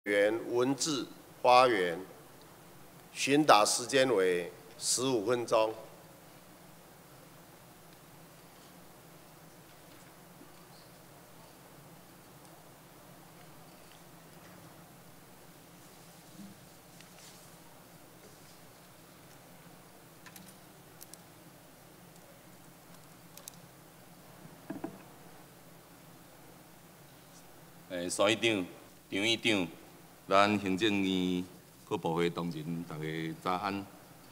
园文字花园，询答时间为15分钟。 苏议长、张议长，咱行政院各部会同仁，大家早安。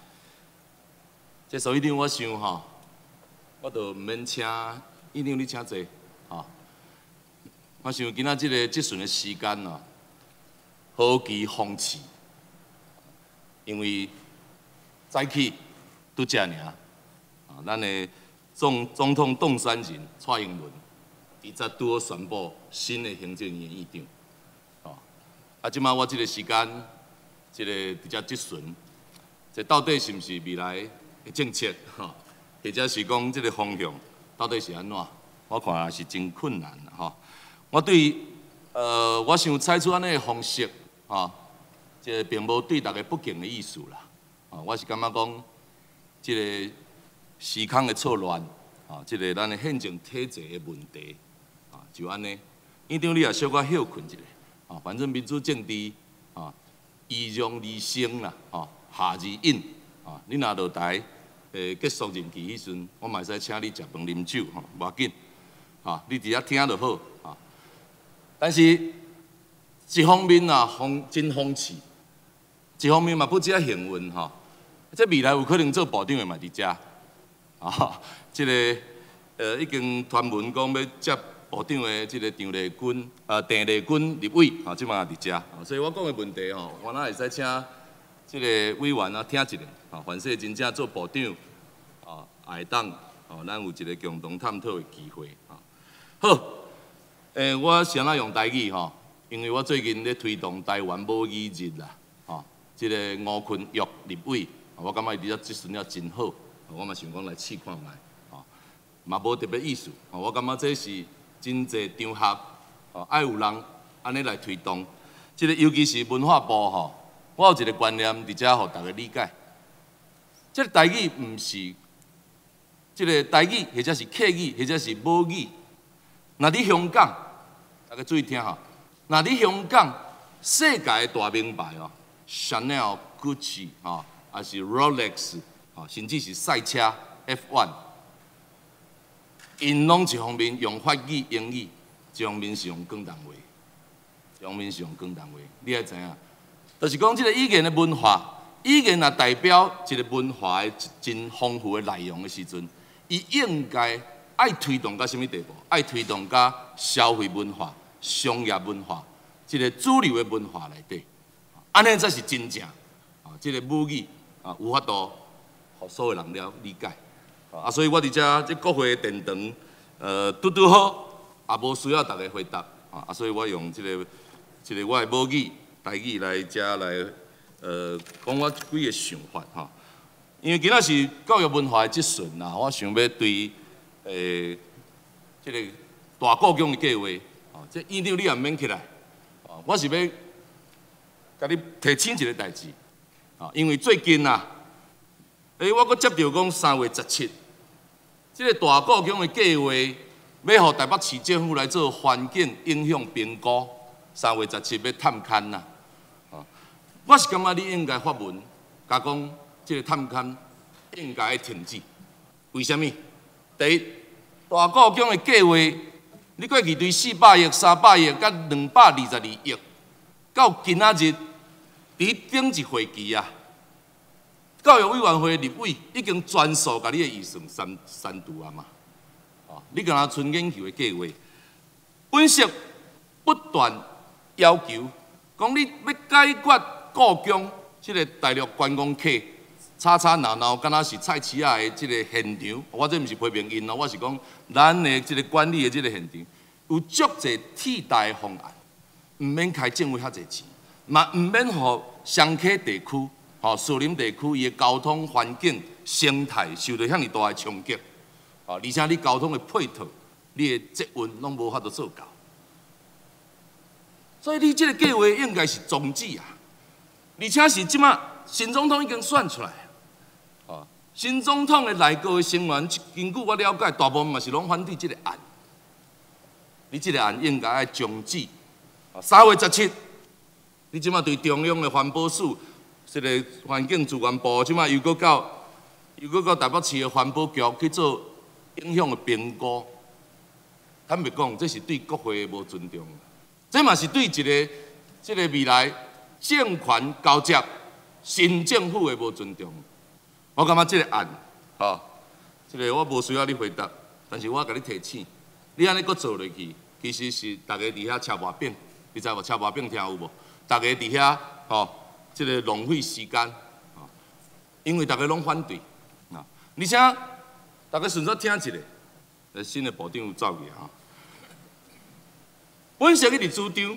这苏议长，我想吼，我就毋免请议长你请坐，吼。我想今仔即阵的时间哦，好奇风起，因为早起拄遮尔，咱的总统当选人蔡英文。伊才拄好宣布新的行政院议长，即摆我即个时间，伫遮阵，这到底是毋是未来的政策，或者是讲即个方向到底是安怎？我看也是真困难我对我想采取安尼的方式，这并无对大家不敬的意思啦，我是感觉讲，即个时空的错乱，即个咱的宪政体制的问题。就安尼，议长你也小可休困一下，反正民主政治，易容离生啦，下而饮，你若落台，结束任期迄阵，我嘛会使请你食饭啉酒，无要紧，你伫遐听就好，但是一方面啊，真风气，一方面嘛不遮幸运这未来有可能做部长的嘛伫遮，即个已经传闻讲要接。部长的即个郑丽君、郑丽君立委，即马也伫遮，所以我讲的问题我哪会使请即个委员听一下，凡是真正做部长，也会当，咱有一个共同探讨的机会，好，我先来用台语因为我最近咧推动台湾母语日啦，即个吴坤玉立委，我感觉伊伫遮即阵了真好，我嘛想讲来试看卖，嘛无特别意思，我感觉这是。真侪场合，爱有人安尼来推动，即个尤其是文化部我有一个观念伫遮，互大家理解。即个台语毋是，即个台语或者是客语或者是母语。若伫香港，大家注意听若伫香港，世界的大名牌Chanel、Gucci 还是 Rolex 甚至是赛车 F1。因拢一方面用法语、英语，一方面是用广东话，你爱知影，就是讲即个语言的文化，语言若代表一个文化的真丰富的内容的时阵，伊应该爱推动到什么地步？爱推动到消费文化、商业文化，即个主流的文化内底，安尼才是真正即个母语有法度，互所有人了理解。所以我伫遮即国会殿堂，拄好，也无需要大家回答，所以我用即个我的母语台语来遮来，讲我几个想法因为今仔是教育文化的节顺啦，我想要对即个大故宫的计划，即议长你也免起来，我是要甲你提醒一个代志，因为最近我阁接到讲3月17，即个大故宫的计划要互台北市政府来做环境影响评估，3月17要探勘啦。我是感觉你应该发文，甲讲即个探勘应该停止。为什么？第一，大故宫的计划，你过去对400亿、300亿、甲222亿，到今仔日，伫顶一会期教育委员会立委已经全数甲你的预算删除嘛，你敢若剩研究的计划，本席不断要求，讲你要解决故宫即个大陆观光客吵吵闹闹，敢若是菜市仔的即个现场，我这毋是批评因我是讲咱的即个管理的即个现场，有足侪替代的方案，毋免开政府遐侪钱，嘛毋免互双溪地区。树林地区伊的交通环境、生态受到遐尼大的冲击，而且你交通的配套、你的捷运拢无法度做到， 所以你这个计划应该是终止啊，而且是即马新总统已经选出来，哦，新总统的内阁的成员，根据我了解，大部分嘛是拢反对这个案。你这个案应该要终止。3月17，你即马对中央的环保署，这个环境资源部，即马又搁到台北市的环保局去做影响的评估。坦白讲，这是对国会的无尊重，这嘛是对一个未来政权交接新政府的无尊重。我感觉这个案，这个我无需要你回答，但是我甲你提醒，你安尼搁做落去，其实是大家伫遐吃薄饼，你知无？吃薄饼听有无？大家伫遐这个浪费时间，因为大家拢反对，而且大家顺续听一下，新的部长有走去本身伊伫主张，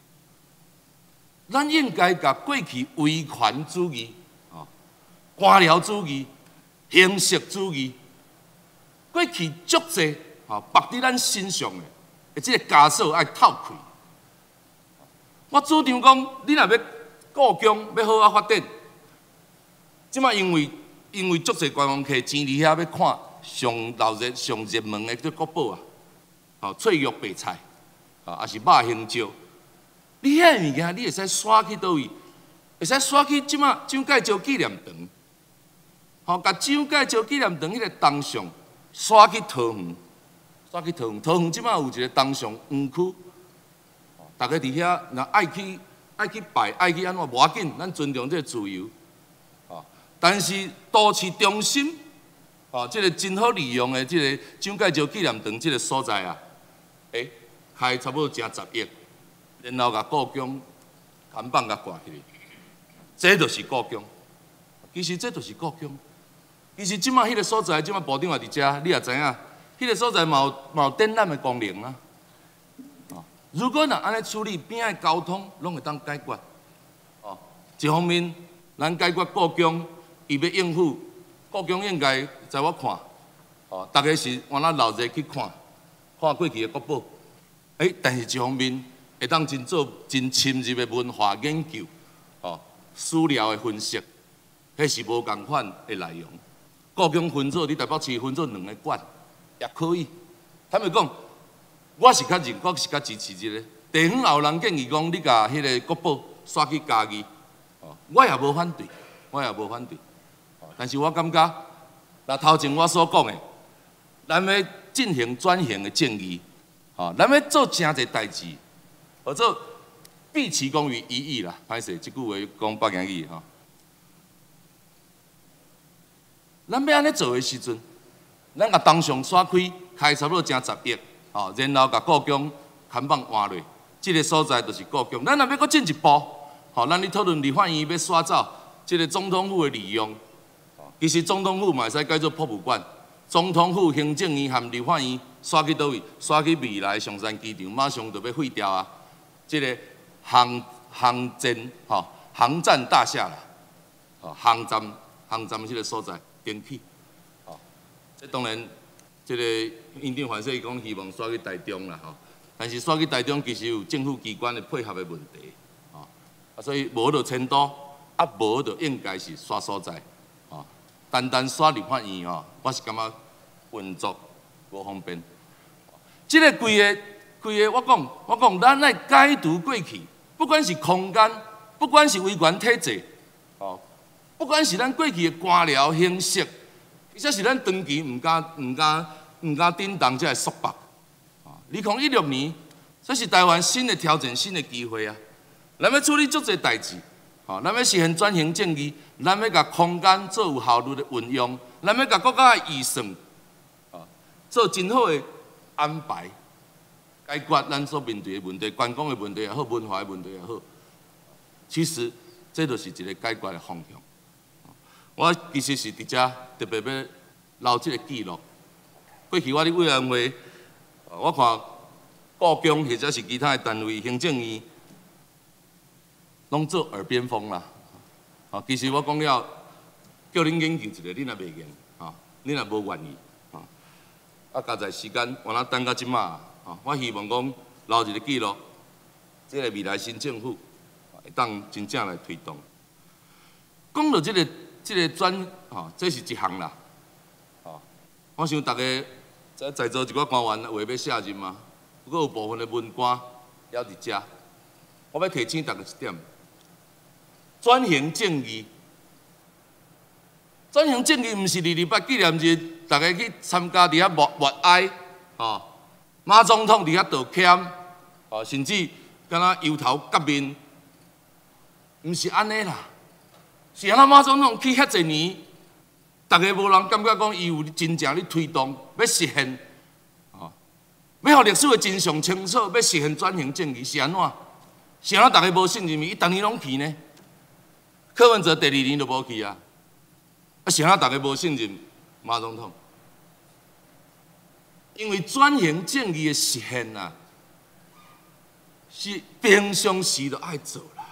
咱应该甲过去威权主义、官僚主义、形式主义，过去足济绑伫咱身上的，即个枷锁爱透开。我主张讲，你若要故宫要好好发展，即摆因为足济观光客钱伫遐要看上闹热、上热门的国宝翠玉白菜。也是肉香蕉，你遐物件，你会使刷去倒位？会使刷去即马蒋介石纪念堂，甲蒋介石纪念堂迄个铜像刷去桃园，桃园即马有一个铜像园区，大家伫遐若爱去拜，爱去安怎无要紧，咱尊重这个自由。但是都市中心，这个真好利用的这个蒋介石纪念堂这个所在开差不多成10亿，然后甲故宫看板甲挂起来，这就是故宫。其实这就是故宫。其实即马迄个所在，即马部长也伫遮，你也知影，迄个所在嘛有展览的功能啊。如果若安尼处理，边仔交通拢会当解决。一方面，咱解决故宫，伊要应付故宫应该在我看，大家是往那闹热去看过去的国宝。但是一方面会当做真深入的文化研究，史料的分析，迄是无共款的内容。故宫分做，你台北市分做2个馆，也可以。坦白讲，我是较支持这个。地方也有人建议讲，你甲迄个国宝刷去家己，我也无反对，但是我感觉，那头前我所讲的，咱要进行转型的正义。咱要做真侪代志，或者毕其功于一役啦。歹势，即句话讲北京语咱要安尼做的时阵，咱甲当上刷开差不多成10亿，然后甲故宫看板换落，即个所在就是故宫。咱若要搁进一步，咱咧讨论立法院要刷走即个总统府的利用，其实总统府嘛会使改做博物馆。总统府、行政院和立法院刷去倒位？刷去未来上山机场，马上就要废掉啊！这个航站大厦啦，航站迄个所在登起。这当然，这个院长范说伊讲希望刷去台中啦，但是刷去台中其实有政府机关的配合的问题，所以无就迁都，无就应该是刷所在。单刷立法院我是感觉运作无方便。这个规个，我讲，咱来解读过去，不管是空间，不管是威权体制，不管是咱过去的官僚形式，或者是咱长期唔敢顶动这个束缚。2016年，这是台湾新的挑战、新的机会啊！咱要处理足侪代志。咱要实现转型正义，咱要甲空间做有效率的运用，咱要甲国家的预算，做真好的安排，解决咱所面对的问题，观光的问题也好，文化的问题也好。其实这就是一个解决的方向。我其实是伫遮特别要留这个记录。过去我伫委员会，我看故宫或者是其他的单位、行政院。拢做耳边风啦，其实我讲了，叫恁研究一下，恁也袂研，恁也无愿意，加在时间，我等到即马，我希望讲留一个记录， 这个未来新政府会当真正来推动。讲到这个转这是一项啦，我想大家在座一寡官员话要卸任嘛，不过有部分的文官还伫遮，我要提醒大家一点：转型正义。转型正义毋是228纪念日，大家去参加伫遐默哀，马总统伫遐道歉，甚至敢若油头革面，毋是安尼啦。是安那马总统去遐侪年，大家无人感觉讲伊有真正咧推动，要实现，要互历史的真相清楚，要实现转型正义是安怎？是安怎大家无信任伊？伊逐年拢去呢？柯文哲第2年就无去啊。是安怎大家无信任马总统？因为转型正义的实现啊，是平常时就爱做啦，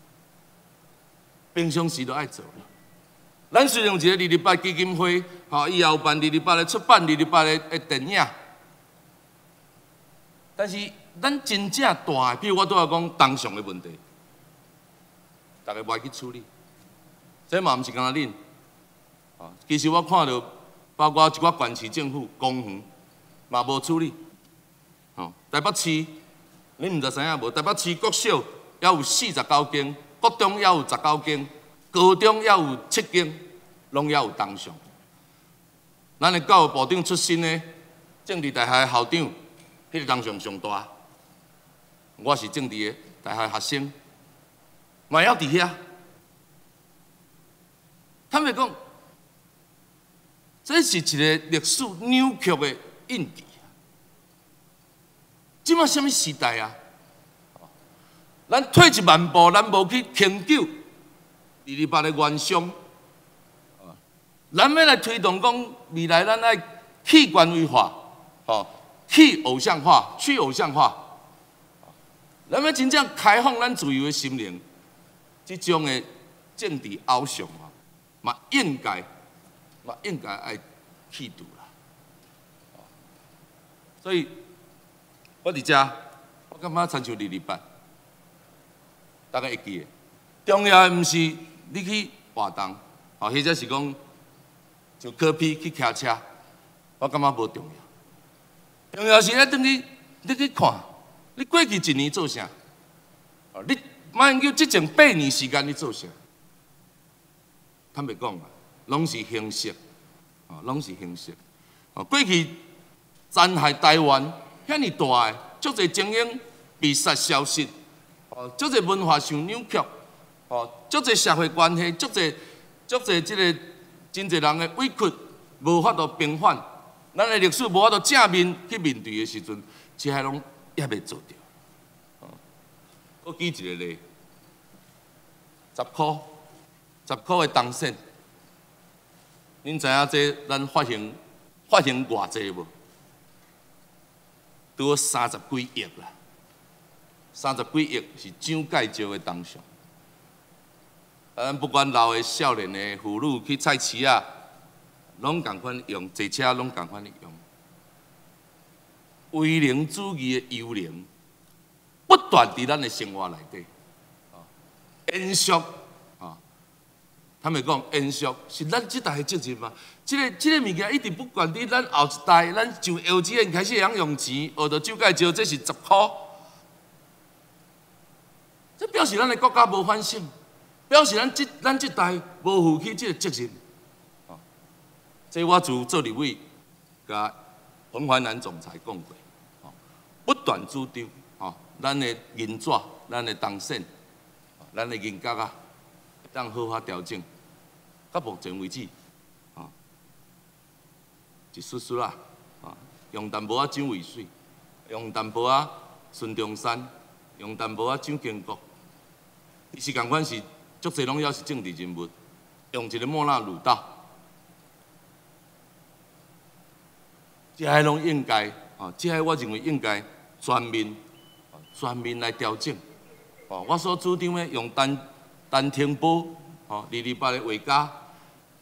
平常时就爱做啦。咱虽然有一个228基金会，以后办228的出版228的电影，但是咱真正大的，比如我拄仔讲当上的问题，大家无爱去处理，这嘛毋是干那恁。其实我看到，包括一寡县市政府、公园嘛无处理。台北市，你毋知知影无？台北市国小也有49间，国中也有19间，高中也有7间，拢也有当上。咱的教育部长出身的政治大学的校长，迄个当上上大。我是政治的大学学生，嘛要伫遐。坦白讲。这是一个历史扭曲的印记。即摆什么时代啊？咱退一万步，咱无去轻究228的原伤。咱要来推动讲未来，咱爱去官位化，去偶像化，去偶像化。咱要真正开放咱自由的心灵，这种的政治偶像啊，嘛应该爱去除啦。所以，我伫遮，我感觉参像228，大家会记的。重要的毋是你去活动，或者是讲就科批去骑车，我感觉无重要。重要是你去看，你过去1年做啥？你马英九即前8年时间你做啥？坦白讲啊，拢是形式。拢是形式。过去残害台湾遐尼大的，足侪精英被杀消失，足侪文化受扭曲，足侪社会关系，足侪即个真侪人的委屈，无法度平反，咱的历史无法度正面去面对的时阵，这些拢也未做到。我举一个例，10块的当选。恁知影这咱发行偌济无？拄好30几亿啦，30几亿是蒋介石的当上。咱不管老的、少年的、妇女去菜市啊，拢共款用，坐车拢共款用。威灵主义的幽灵不断伫咱的生活内底，延续。他们讲延续是咱这代的责任嘛？这个物件一直不管伫咱后一代，咱从幼稚园开始会用钱，学到蒋介石这是10块，这表示咱的国家无反省，表示咱这代无负起这个责任。这我自做立委，甲彭淮南总裁讲过，不断主张，咱的银纸、咱的当选、咱的银角啊，当好好调整。到目前为止，一丝丝啦，用淡薄仔蒋渭水，用淡薄仔孙中山，用淡薄仔蒋经国，伊是共款是足侪拢要是政治人物，用一个莫那鲁道，这些拢应该，这些我认为应该全面来调整。我所主张的用单听报，228的画家，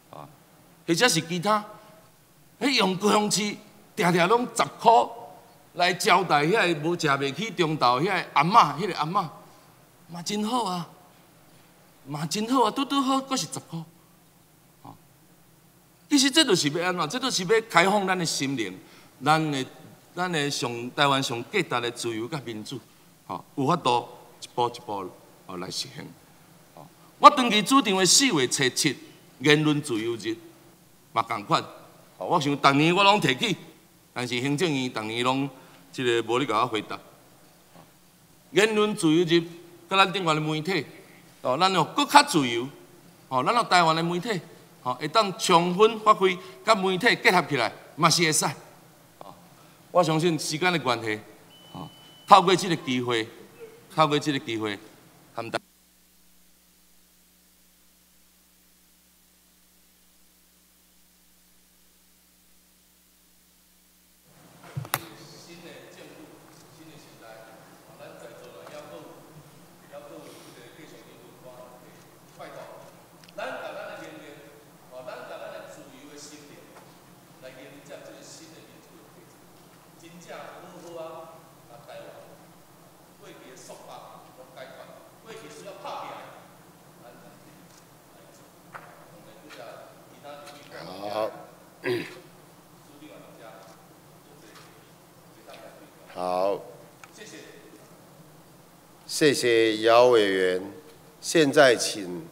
或者是其他，用高雄市定定拢10块， 来招待遐个无食袂起中昼遐个阿嬷，迄个阿嬷嘛真好啊，嘛真好啊，拄拄好，阁是10箍。哦，其实这就是要安怎？这就是要开放咱的心灵，咱的上台湾上价值的自由甲民主，吼，有法度一步一步来实现。哦，我长期主张的4月初7言论自由日嘛共款。哦，我想逐年我拢提起，但是行政院逐年拢即个无咧甲我回答。言论自由日，甲咱顶岸的媒体，哦，咱要搁较自由，哦，咱要台湾的媒体，哦，会当充分发挥，甲媒体结合起来，嘛是会使。哦，我相信时间的关系，哦，透过即个机会，含大。 好，谢谢姚委员。现在请